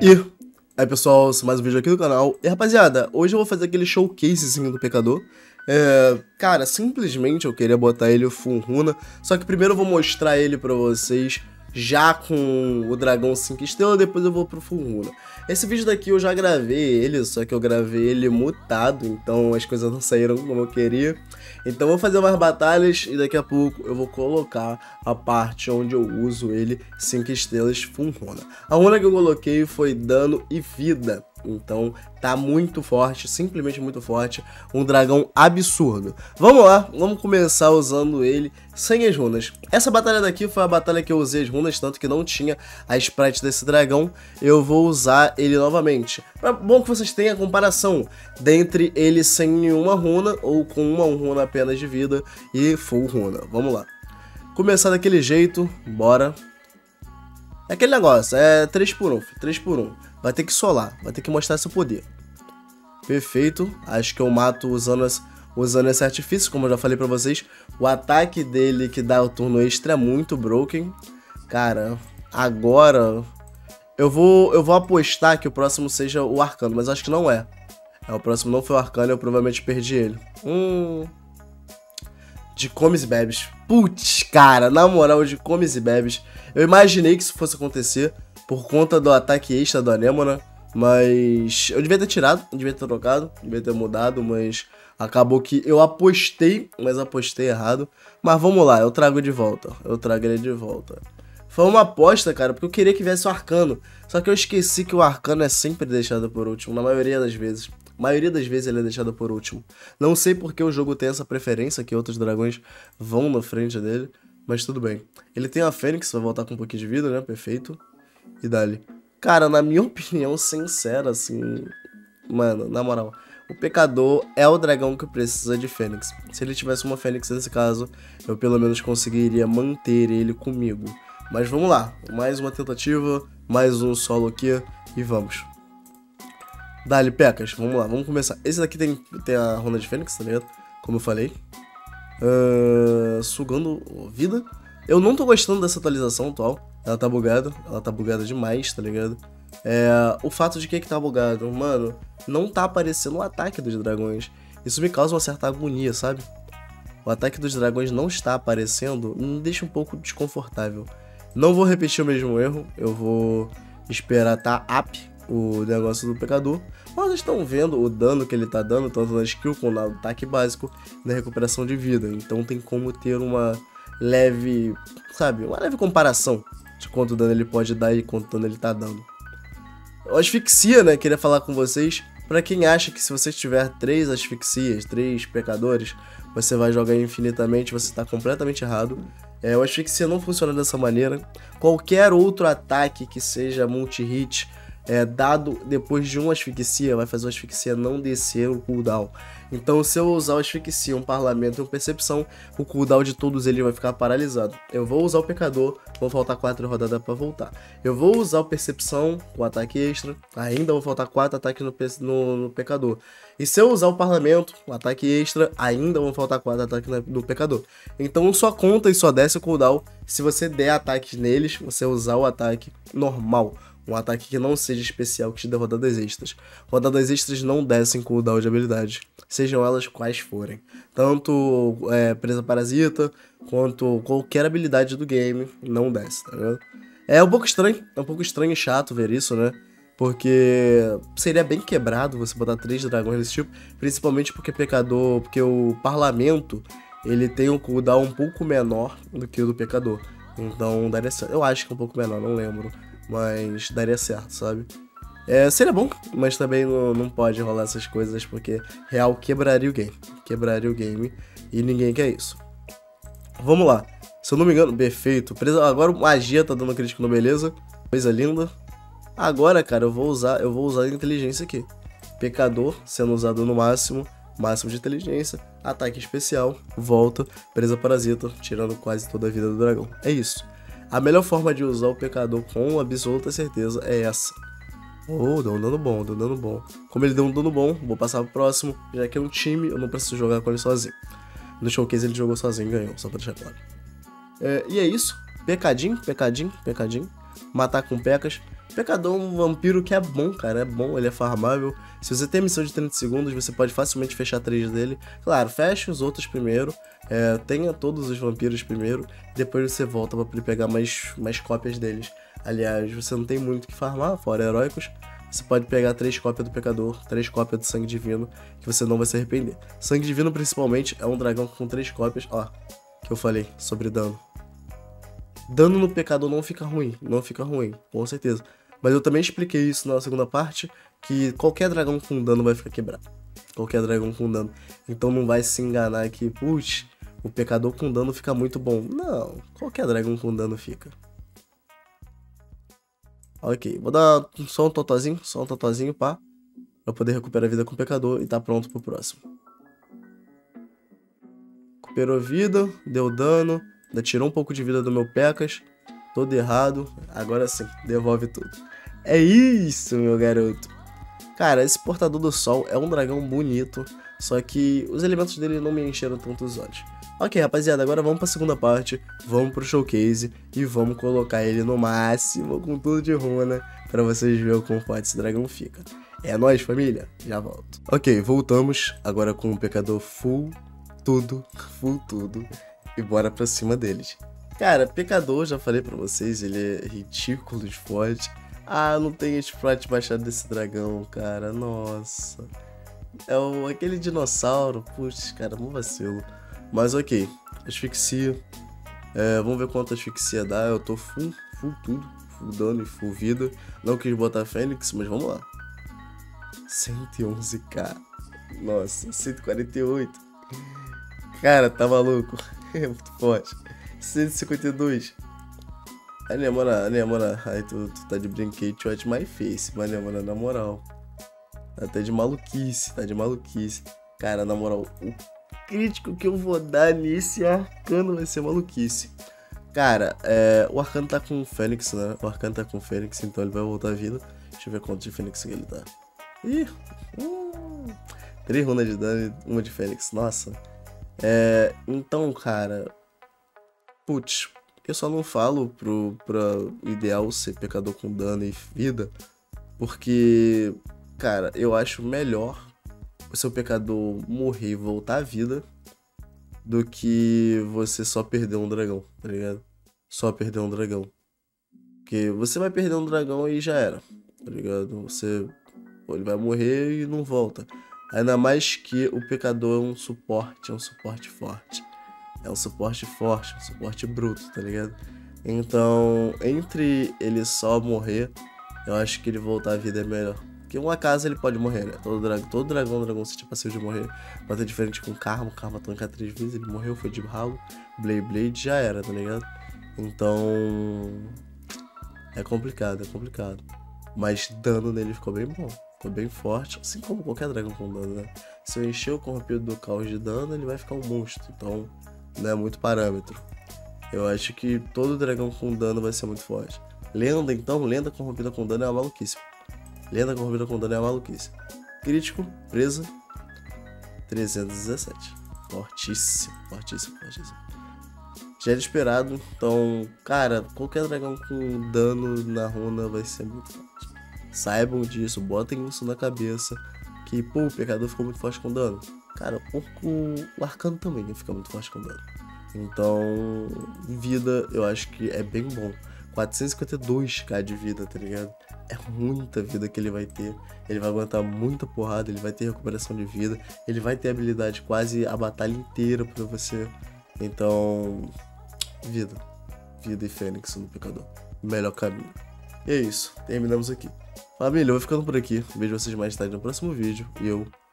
E aí pessoal, mais um vídeo aqui do canal. E rapaziada, hoje eu vou fazer aquele showcasezinho do Pecador. Cara, simplesmente eu queria botar ele full runa. Só que primeiro eu vou mostrar ele pra vocês já com o dragão 5 estrelas, depois eu vou pro full runa. Esse vídeo daqui eu já gravei ele, só que eu gravei ele mutado, então as coisas não saíram como eu queria. Então eu vou fazer umas batalhas e daqui a pouco eu vou colocar a parte onde eu uso ele 5 estrelas full runa. A runa que eu coloquei foi dano e vida. Então tá muito forte, simplesmente muito forte, um dragão absurdo. Vamos lá, vamos começar usando ele sem as runas. Essa batalha daqui foi a batalha que eu usei as runas, tanto que não tinha a sprite desse dragão. Eu vou usar ele novamente. Bom que vocês tenham a comparação dentre ele sem nenhuma runa ou com uma runa apenas de vida e full runa. Vamos lá. Começar daquele jeito, bora. É aquele negócio, é 3x1, 3x1. Vai ter que solar, vai ter que mostrar seu poder. Perfeito, acho que eu mato usando esse artifício, como eu já falei pra vocês. O ataque dele que dá o turno extra é muito broken. Cara, agora eu vou apostar que o próximo seja o Arcano, mas acho que não é. O próximo não foi o Arcano, eu provavelmente perdi ele. De comes e bebes. Putz, cara, na moral, de comes e bebes. Eu imaginei que isso fosse acontecer por conta do ataque extra do Anemona, mas eu devia ter tirado, devia ter trocado, devia ter mudado, mas acabou que eu apostei, mas apostei errado. Mas vamos lá, eu trago de volta, eu trago ele de volta. Foi uma aposta, cara, porque eu queria que viesse o Arcano, só que eu esqueci que o Arcano é sempre deixado por último, na maioria das vezes. A maioria das vezes ele é deixado por último. Não sei porque o jogo tem essa preferência que outros dragões vão na frente dele, mas tudo bem. Ele tem a Fênix, vai voltar com um pouquinho de vida, né? Perfeito. E dali. Cara, na minha opinião sincera, assim... Mano, na moral, o Pecador é o dragão que precisa de Fênix. Se ele tivesse uma Fênix nesse caso, eu pelo menos conseguiria manter ele comigo. Mas vamos lá, mais uma tentativa, mais um solo aqui e vamos. Dali, Pecas, vamos lá, vamos começar. Esse daqui tem a Runa de Fênix, tá ligado? Como eu falei. Sugando vida. Eu não tô gostando dessa atualização atual. Ela tá bugada demais, tá ligado? O fato de que tá bugado, mano, não tá aparecendo o ataque dos dragões. Isso me causa uma certa agonia, sabe? O ataque dos dragões não está aparecendo, me deixa um pouco desconfortável. Não vou repetir o mesmo erro, eu vou esperar tá up o negócio do Pecador. Mas vocês estão vendo o dano que ele tá dando, tanto na skill como no ataque básico, na recuperação de vida. Então tem como ter uma leve, sabe, uma leve comparação de quanto dano ele pode dar e quanto dano ele tá dando. O asfixia, né, queria falar com vocês, pra quem acha que se você tiver 3 asfixias, 3 pecadores, você vai jogar infinitamente, você tá completamente errado. O asfixia não funciona dessa maneira. Qualquer outro ataque que seja multi-hit, dado depois de uma asfixia, vai fazer o asfixia não descer o cooldown. Então se eu usar o asfixia, um parlamento e uma percepção, o cooldown de todos eles vai ficar paralisado. Eu vou usar o Pecador, vão faltar 4 rodadas para voltar. Eu vou usar o percepção, o ataque extra, ainda vão faltar 4 ataques no Pecador. E se eu usar o parlamento, o ataque extra, ainda vão faltar 4 ataques no Pecador. Então só conta e só desce o cooldown se você der ataques neles, você usar o ataque normal. Um ataque que não seja especial, que te dê rodadas extras. Rodadas extras não descem cooldown de habilidade, sejam elas quais forem. Tanto presa parasita, quanto qualquer habilidade do game, não desce, tá vendo? É um pouco estranho e chato ver isso, né? Porque seria bem quebrado você botar 3 dragões desse tipo, principalmente porque o parlamento, ele tem um cooldown um pouco menor do que o do Pecador. Então daria certo. Eu acho que é um pouco menor, não lembro. Mas daria certo, sabe? Seria bom, mas também não pode rolar essas coisas, porque real quebraria o game. Quebraria o game e ninguém quer isso. Vamos lá. Se eu não me engano, perfeito. Agora o magia tá dando crítico no beleza. Coisa linda. Agora, cara, eu vou usar a inteligência aqui. Pecador sendo usado no máximo de inteligência. Ataque especial, volta, presa parasita, tirando quase toda a vida do dragão. É isso. A melhor forma de usar o Pecador com absoluta certeza é essa. Deu um dano bom, deu um dano bom. Como ele deu um dano bom, vou passar pro próximo. Já que é um time, eu não preciso jogar com ele sozinho. No showcase ele jogou sozinho e ganhou, só pra deixar claro. E é isso. Pecadinho. matar com pecas. Pecador é um vampiro que é bom, cara, é bom, ele é farmável. Se você tem missão de 30 segundos, você pode facilmente fechar 3 dele. Claro, feche os outros primeiro, tenha todos os vampiros primeiro, depois você volta pra poder pegar mais cópias deles. Aliás, você não tem muito o que farmar, fora heróicos. Você pode pegar 3 cópias do Pecador, 3 cópias do Sangue Divino, que você não vai se arrepender. Sangue Divino, principalmente, é um dragão com 3 cópias, ó, que eu falei sobre dano. Dano no Pecador não fica ruim, com certeza. Mas eu também expliquei isso na segunda parte, que qualquer dragão com dano vai ficar quebrado. Qualquer dragão com dano. Então não vai se enganar que, putz, o Pecador com dano fica muito bom. Não, qualquer dragão com dano fica. Ok, vou dar só um totozinho, pá. Pra poder recuperar a vida com o Pecador e tá pronto pro próximo. Recuperou vida, deu dano, ainda tirou um pouco de vida do meu Pecas. Todo errado, agora sim, devolve tudo. É isso, meu garoto. Cara, esse Portador do Sol é um dragão bonito, só que os elementos dele não me encheram tanto os olhos. Ok, rapaziada, agora vamos pra segunda parte, vamos pro showcase e vamos colocar ele no máximo, com tudo de runa, pra vocês verem o quão forte esse dragão fica. É nóis, família, já volto. Ok, voltamos, agora com o Pecador full tudo, e bora pra cima deles. Cara, Pecador, já falei pra vocês, ele é ridículo de forte. Ah, não tem sprite baixado desse dragão, cara, nossa. É aquele dinossauro, putz, cara, um vacilo. Mas ok, asfixia. Vamos ver quanto asfixia dá, eu tô full tudo, full dano e full vida. Não quis botar Fênix, mas vamos lá. 111k, nossa, 148. Cara, tá maluco, é muito forte. 152. Aí, Nemora, aí tu tá de brinquedo, watch my face, mas Nemora, na moral. Tá de maluquice, Cara, na moral, o crítico que eu vou dar nesse arcano vai ser maluquice. Cara, o arcano tá com o Fênix, né? O arcano tá com o Fênix, então ele vai voltar à vida. Deixa eu ver quanto de Fênix que ele tá. Ih, 3 runas de dano e 1 de Fênix, nossa. Então, cara, putz, eu só não falo pra ideal ser Pecador com dano e vida, porque, cara, eu acho melhor o seu Pecador morrer e voltar à vida do que você só perder um dragão, tá ligado? Só perder um dragão. Porque você vai perder um dragão e já era, tá ligado? Ele vai morrer e não volta. Ainda mais que o Pecador é um suporte forte. É um suporte forte, um suporte bruto, tá ligado? Então, entre ele só morrer, eu acho que ele voltar à vida é melhor. Porque uma casa ele pode morrer, né? Todo dragão se passivo de morrer. Pode ser diferente com o Karma tanca 3 vezes, ele morreu, foi de ralo. Blade já era, tá ligado? Então, é complicado. Mas dano nele ficou bem bom. Ficou bem forte, assim como qualquer dragão com dano, né? Se eu encher o corrompido do caos de dano, ele vai ficar um monstro. Então, não é muito parâmetro. Eu acho que todo dragão com dano vai ser muito forte. Lenda corrompida com dano é uma maluquice. Crítico, presa, 317. Fortíssimo. Já era esperado, então, cara, qualquer dragão com dano na runa vai ser muito forte. Saibam disso, botem isso na cabeça, que, pô, o Pecador ficou muito forte com dano. Cara, o arcano também fica muito forte com dano. Então, vida, eu acho que é bem bom. 452k de vida, tá ligado? É muita vida que ele vai ter. Ele vai aguentar muita porrada, ele vai ter recuperação de vida. Ele vai ter habilidade quase a batalha inteira pra você. Então, vida e Fênix no Pecador. Melhor caminho. E é isso, terminamos aqui. Família, eu vou ficando por aqui. Vejo vocês mais tarde no próximo vídeo. E eu